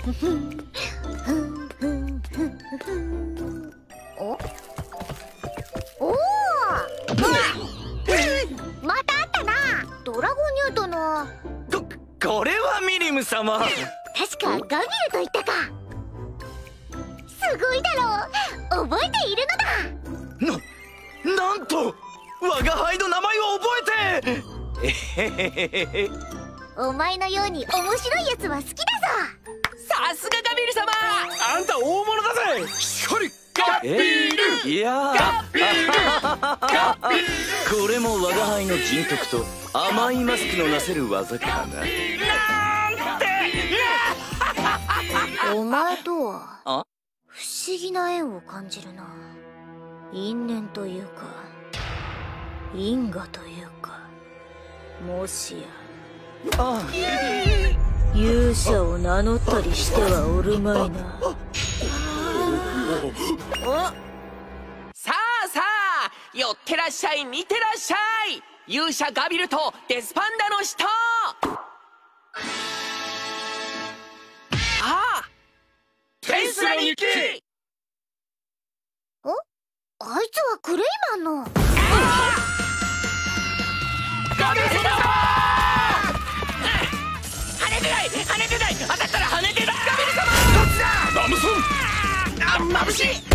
おおまたあったな。ドラゴンニュートのこれはミリム様。 確かガビルと言ったか。すごいだろう。覚えているのだ。 なんと我が輩の名前を覚えて。 お前のように面白いやつは好きだぞ。 さすがガビル様。 あんた大物だぜ。ほりガビル。いやこれも我が輩の人徳と甘いマスクのなせる技かな。なんて。 お前とはあ不思議な縁を感じるな。因縁というか因果というか、もしや勇者を名乗ったりしてはおるまいな。 さあさあ、寄ってらっしゃい、見てらっしゃい。勇者ガビルとデスパンダの人。ああ、テスラ日記。 あいつはクレイマンの。 ガビル様。跳ねてない、跳ねてない。当たったら跳ねてない。ガビル様。どっちだ。ラムソン。あ、眩しい。